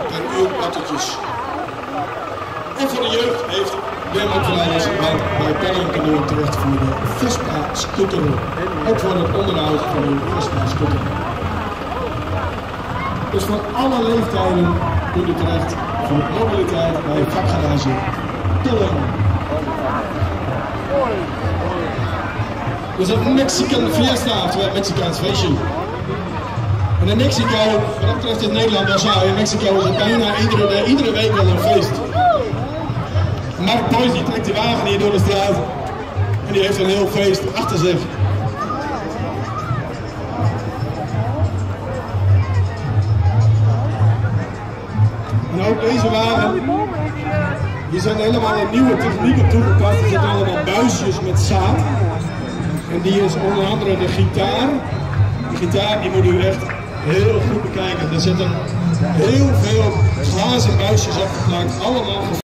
per uur autootjes. En voor de jeugd heeft Dermot van Alles bij Penning Canoe terecht voor de Vespa scooter. Ook voor het onderhoud van uw Vespa scooter. Dus voor alle leeftijden kunt u terecht voor de mobiliteit bij vakgarage Tolling. Dus een Mexican Fiesta, oftewel Mexicaans feestje. En in Mexico, wat dat betreft in Nederland wel zo, in Mexico is het bijna iedere week wel een feest. Mark Boys die trekt die wagen hier door de straat en die heeft een heel feest achter zich. En ook deze wagen, hier zijn helemaal een nieuwe technieken toegepast. Er zitten allemaal buisjes met zaad. En die is onder andere de gitaar. Die gitaar die moet u echt heel goed bekijken. Er zitten heel veel glazen buisjes opgeplakt, allemaal